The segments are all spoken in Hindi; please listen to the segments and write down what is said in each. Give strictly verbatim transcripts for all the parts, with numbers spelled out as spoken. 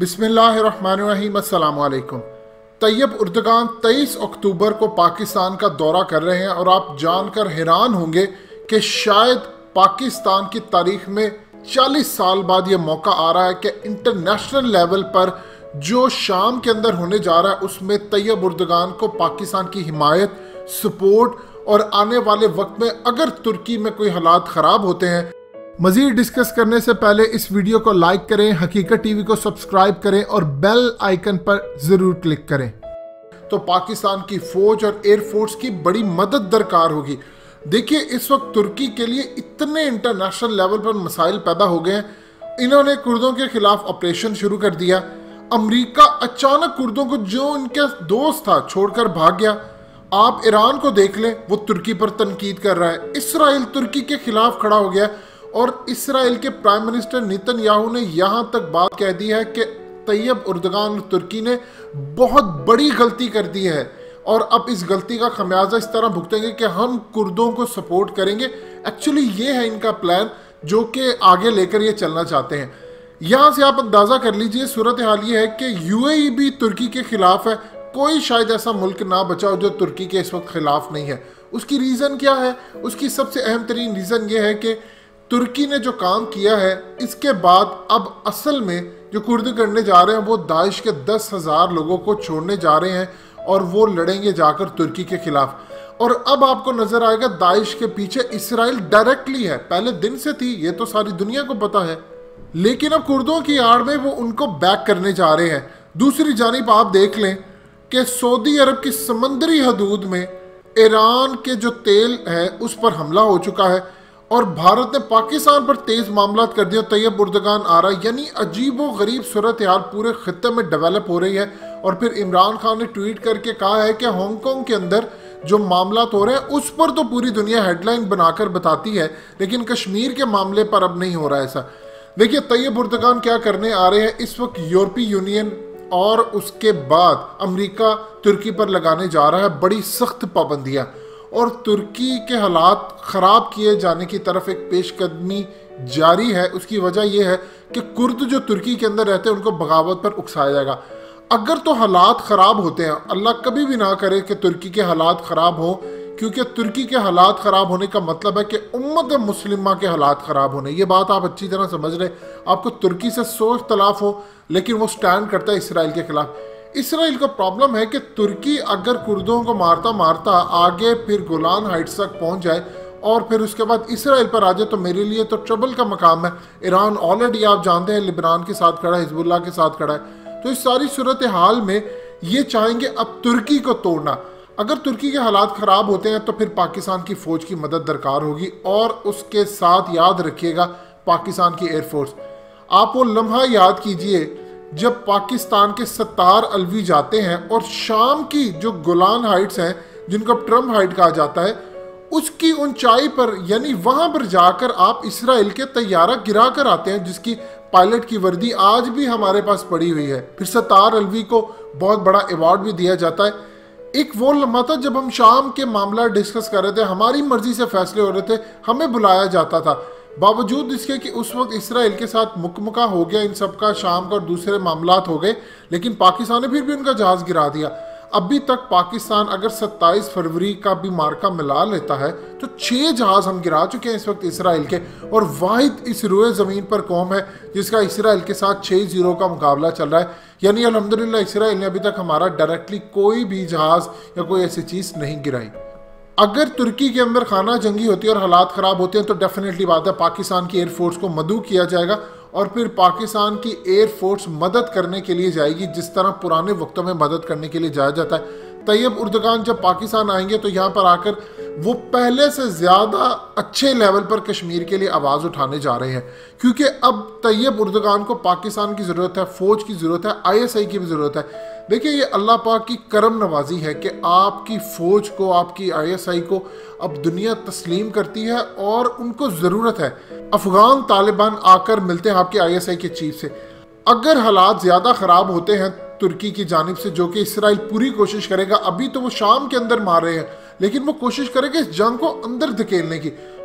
बिस्मिल्लाहिर्रहमानिर्रहीम अस्सलाम वालेकुम। तैयब उर्दगान तेईस अक्टूबर को पाकिस्तान का दौरा कर रहे हैं और आप जानकर हैरान होंगे कि शायद पाकिस्तान की तारीख में चालीस साल बाद ये मौका आ रहा है कि इंटरनेशनल लेवल पर जो शाम के अंदर होने जा रहा है उसमें तैयब उर्दगान को पाकिस्तान की हिमायत, सपोर्ट और आने वाले वक्त में अगर तुर्की में कोई हालात ख़राब होते हैं। मज़ीद डिस्कस करने से पहले इस वीडियो को लाइक करें, हकीकत टीवी को सब्सक्राइब करें और बेल आइकन पर ज़रूर क्लिक करें। तो पाकिस्तान की फ़ौज और एयरफोर्स की बड़ी मदद दरकार होगी। देखिए, इस वक्त तुर्की के लिए इतने इंटरनेशनल लेवल पर मसाइल पैदा हो गए हैं। इन्होंने कुर्दों के खिलाफ ऑपरेशन शुरू कर दिया। अमेरिका अचानक कुर्दों को जो इनके दोस्त था छोड़कर भाग गया। आप ईरान को देख लें, वो तुर्की पर तनकीद कर रहा है। इसराइल तुर्की के खिलाफ खड़ा हो गया और इसराइल के प्राइम मिनिस्टर नेतन्याहू ने यहाँ तक बात कह दी है कि तैयब उर्दगान और तुर्की ने बहुत बड़ी गलती कर दी है और अब इस गलती का खमियाजा इस तरह भुगतेंगे कि हम कुर्दों को सपोर्ट करेंगे। एक्चुअली ये है इनका प्लान जो कि आगे लेकर ये चलना चाहते हैं। यहाँ से आप अंदाज़ा कर लीजिए, सूरत हाल ये है कि यूएई भी तुर्की के खिलाफ है। कोई शायद ऐसा मुल्क ना बचा हो जो तुर्की के इस वक्त खिलाफ नहीं है। उसकी रीज़न क्या है? उसकी सबसे अहम तरीन रीज़न ये है कि तुर्की ने जो काम किया है, इसके बाद अब असल में जो कुर्द करने जा रहे हैं वो दाइश के दस हज़ार लोगों को छोड़ने जा रहे हैं और वो लड़ेंगे जाकर तुर्की के खिलाफ। और अब आपको नजर आएगा दाइश के पीछे इसराइल डायरेक्टली है। पहले दिन से थी, ये तो सारी दुनिया को पता है, लेकिन अब कुर्दों की आड़ में वो उनको बैक करने जा रहे हैं। दूसरी जानिब आप देख लें कि सऊदी अरब की समंदरी हदूद में ईरान के जो तेल है उस पर हमला हो चुका है और भारत ने पाकिस्तान पर तेज मामला कर दिया। तैयब उर्दगान आ रहा है, यानी अजीब व गरीब सूरत हाल पूरे खत्ते में डेवलप हो रही है। और फिर इमरान खान ने ट्वीट करके कहा है कि हांगकांग के अंदर जो मामला हो रहे हैं उस पर तो पूरी दुनिया हेडलाइन बनाकर बताती है, लेकिन कश्मीर के मामले पर अब नहीं हो रहा है ऐसा। देखिए, तैयब उर्दगान क्या करने आ रहे हैं इस वक्त, यूरोपीय यूनियन और उसके बाद अमेरिका तुर्की पर लगाने जा रहा है बड़ी सख्त पाबंदियां और तुर्की के हालात ख़राब किए जाने की तरफ एक पेशकदमी जारी है। उसकी वजह यह है कि कुर्द जो तुर्की के अंदर रहते हैं उनको बगावत पर उकसाया जाएगा। अगर तो हालात ख़राब होते हैं, अल्लाह कभी भी ना करे कि तुर्की के हालात ख़राब हो, क्योंकि तुर्की के हालात ख़राब होने का मतलब है कि उम्मत मुस्लिमा के हालात ख़राब होने। ये बात आप अच्छी तरह समझ रहे। आपको तुर्की से सौ इख्तलाफ हो, लेकिन वो स्टैंड करता है इसराइल के खिलाफ। इसराइल को प्रॉब्लम है कि तुर्की अगर कुर्दों को मारता मारता आगे फिर गोलान हाइट्स तक पहुंच जाए और फिर उसके बाद इसराइल पर आ जाए तो मेरे लिए तो ट्रबल का मकाम है। ईरान ऑलरेडी आप जानते हैं लिबनान के साथ खड़ा है, हिजबुल्लाह के साथ खड़ा है। तो इस सारी सूरत हाल में ये चाहेंगे अब तुर्की को तोड़ना। अगर तुर्की के हालात ख़राब होते हैं तो फिर पाकिस्तान की फ़ौज की मदद दरकार होगी और उसके साथ याद रखिएगा पाकिस्तान की एयरफोर्स। आप वो लम्हा याद कीजिए जब पाकिस्तान के सत्तार अलवी जाते हैं और शाम की जो गोलान हाइट्स हैं जिनको ट्रम्प हाइट कहा जाता है, उसकी ऊंचाई पर यानी वहां पर जाकर आप इसराइल के तैयारा गिरा कर आते हैं, जिसकी पायलट की वर्दी आज भी हमारे पास पड़ी हुई है। फिर सत्तार अलवी को बहुत बड़ा अवार्ड भी दिया जाता है। एक वो लम्हा था जब हम शाम के मामला डिस्कस कर रहे थे, हमारी मर्जी से फैसले हो रहे थे, हमें बुलाया जाता था, बावजूद इसके कि उस वक्त इसराइल के साथ मुकमुका हो गया इन सब का, शाम का और दूसरे मामलात हो गए, लेकिन पाकिस्तान ने फिर भी उनका जहाज़ गिरा दिया। अभी तक पाकिस्तान अगर सत्ताईस फरवरी का भी मार्का मिला लेता है तो छः जहाज़ हम गिरा चुके हैं इस वक्त इसराइल के, और वाहिद इस रोए ज़मीन पर कौम है जिसका इसराइल के साथ छः जीरो का मुकाबला चल रहा है। यानी अल्हम्दुलिल्लाह इसराइल ने अभी तक हमारा डायरेक्टली कोई भी जहाज़ या कोई ऐसी चीज़ नहीं गिराई। अगर तुर्की के अंदर खाना जंगी होती है और हालात ख़राब होते हैं तो डेफिनेटली बात है पाकिस्तान की एयरफोर्स को मदऊ किया जाएगा और फिर पाकिस्तान की एयरफोर्स मदद करने के लिए जाएगी, जिस तरह पुराने वक्तों में मदद करने के लिए जाया जाता है। तैयब उर्दगान जब पाकिस्तान आएंगे तो यहाँ पर आकर वो पहले से ज़्यादा अच्छे लेवल पर कश्मीर के लिए आवाज़ उठाने जा रहे हैं, क्योंकि अब तैयब उर्दगान को पाकिस्तान की ज़रूरत है, फ़ौज की ज़रूरत है, आई एस आई की भी ज़रूरत है। देखिए, ये अल्लाह पाक की करम नवाजी है कि आपकी फ़ौज को, आपकी आई एस आई को अब दुनिया तस्लीम करती है और उनको ज़रूरत है। अफ़गान तालिबान आकर मिलते हैं आपके आई एस आई के चीफ से। अगर हालात ज़्यादा ख़राब होते हैं तुर्की की जानिब से, जो कि इसराइल पूरी कोशिश करेगा, अभी तो वो शाम के अंदर मार रहे हैं, लेकिन वो कोशिश करेगा इस जंग को अंदर धकेलने की।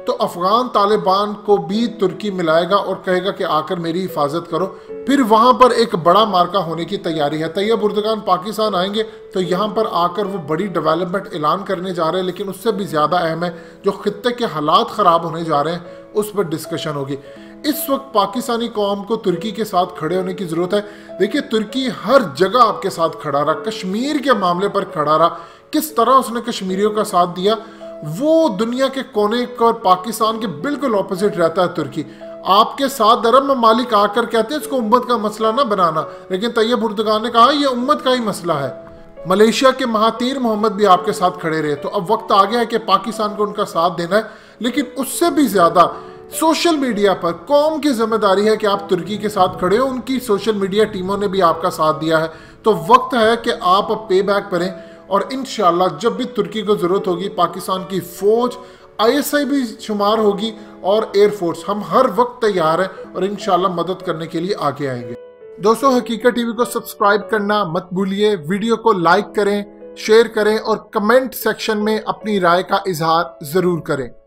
तो अफगान तालिबान को भी तुर्की मिलाएगा और कहेगा कि आकर मेरी हिफाजत करो। फिर वहां पर एक बड़ा मार्का होने की तैयारी है। तैयब उर्दगान पाकिस्तान आएंगे तो यहाँ पर आकर वो बड़ी डेवलपमेंट ऐलान करने जा रहे हैं, लेकिन उससे भी ज़्यादा अहम है जो खित्ते के हालात ख़राब होने जा रहे हैं उस पर डिस्कशन होगी। इस वक्त पाकिस्तानी कौम को तुर्की के साथ खड़े होने की ज़रूरत है। देखिए, तुर्की हर जगह आपके साथ खड़ा रहा, कश्मीर के मामले पर खड़ा रहा, किस तरह उसने कश्मीरियों का साथ दिया। वो दुनिया के कोने और पाकिस्तान के बिल्कुल ऑपोजिट रहता है तुर्की। आपके साथ अरब ममालिक आकर कहते हैं इसको उम्मत का मसला ना बनाना, लेकिन तैयब उर्दगान ने कहा यह उम्मत का ही मसला है। मलेशिया के महातीर मोहम्मद भी आपके साथ खड़े रहे। तो अब वक्त आ गया है कि पाकिस्तान को उनका साथ देना है, लेकिन उससे भी ज्यादा सोशल मीडिया पर कौम की जिम्मेदारी है कि आप तुर्की के साथ खड़े हो। उनकी सोशल मीडिया टीमों ने भी आपका साथ दिया है, तो वक्त है कि आप अब पे बैक करें। और इंशाल्लाह जब भी तुर्की को जरूरत होगी, पाकिस्तान की फौज आई एस आई भी शुमार होगी और एयरफोर्स, हम हर वक्त तैयार हैं और इंशाल्लाह मदद करने के लिए आगे आएंगे। दोस्तों, हकीकत टीवी को सब्सक्राइब करना मत भूलिए, वीडियो को लाइक करें, शेयर करें और कमेंट सेक्शन में अपनी राय का इजहार जरूर करें।